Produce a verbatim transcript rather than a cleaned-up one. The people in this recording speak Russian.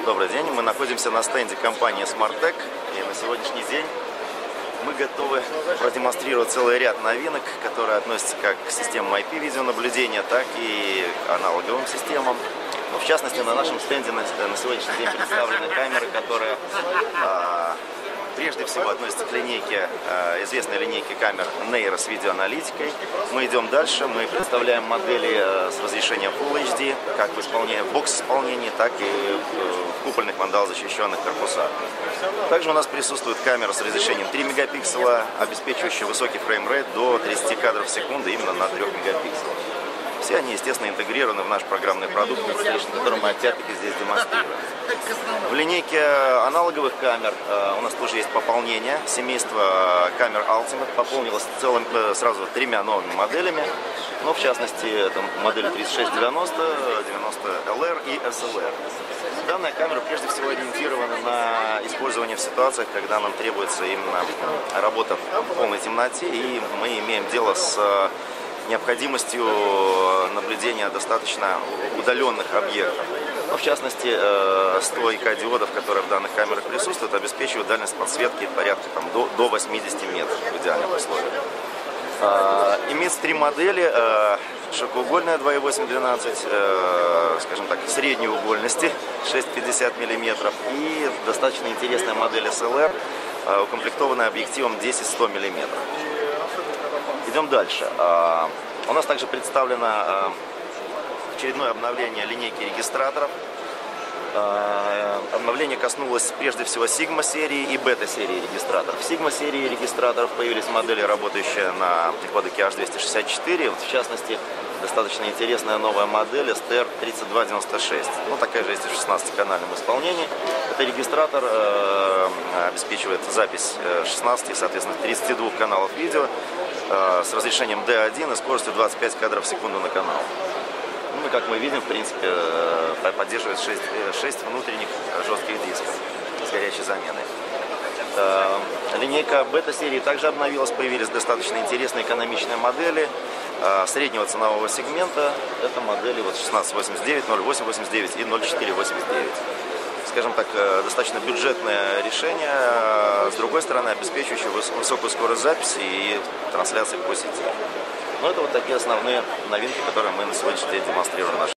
Добрый день. Мы находимся на стенде компании Smartec, и на сегодняшний день мы готовы продемонстрировать целый ряд новинок, которые относятся как к системам ай пи-видеонаблюдения, так и к аналоговым системам. Но в частности, на нашем стенде на, на сегодняшний день представлены камеры, которые а, прежде всего относятся к линейке, а, известной линейке камер Neiro с видеоаналитикой. Мы идем дальше, мы представляем модели а, с разрешением Full эйч ди, как в исполнении, в бокс-исполнении, так и в купольных мандал-защищенных корпусах. Также у нас присутствует камера с разрешением три мегапикселя, обеспечивающая высокий фреймрейт до тридцати кадров в секунду именно на трёх мегапикселях. Все они, естественно, интегрированы в наш программный продукт, который мы опять-таки здесь демонстрируем. В линейке аналоговых камер э, у нас тоже есть пополнение. Семейство камер Ultimate пополнилось целым, э, сразу тремя новыми моделями. Но, в частности, это модели тридцать шесть девяносто, девяносто эл эр и эс эл эр. Данная камера прежде всего ориентирована на использование в ситуациях, когда нам требуется именно работа в полной темноте, и мы имеем дело с необходимостью наблюдения достаточно удаленных объектов. Но, в частности, сто и ка диодов, которые в данных камерах присутствуют, обеспечивают дальность подсветки порядка там, до, до восьмидесяти метров в идеальных условиях. Имеется три модели: широкоугольная два и восемь двенадцать, скажем так, средней угольности шесть и пятьдесят миллиметров, и достаточно интересная модель эс эл эр, укомплектованная объективом десять сто миллиметров. Идем дальше. У нас также представлено очередное обновление линейки регистраторов. Обновление коснулось прежде всего Sigma серии и Beta серии регистраторов. В Sigma серии регистраторов появились модели, работающие на кодеке эйч двести шестьдесят четыре. Вот, в частности, достаточно интересная новая модель эс тэ эр тридцать два девяносто шесть. Ну, такая же есть и в шестнадцатиканальном исполнении. Это регистратор э, обеспечивает запись шестнадцати, соответственно, тридцати двух каналов видео э, с разрешением ди один и скоростью двадцать пять кадров в секунду на канал. Ну и, как мы видим, в принципе, поддерживает шесть, шесть внутренних жестких дисков с горячей заменой. Линейка бета-серии также обновилась, появились достаточно интересные экономичные модели среднего ценового сегмента. Это модели вот шестнадцать восемьдесят девять, ноль восемь восемьдесят девять и ноль четыре восемьдесят девять. Скажем так, достаточно бюджетное решение, с другой стороны, обеспечивающее высокую скорость записи и трансляции по сети. Но это вот такие основные новинки, которые мы на сегодняшний день демонстрируем.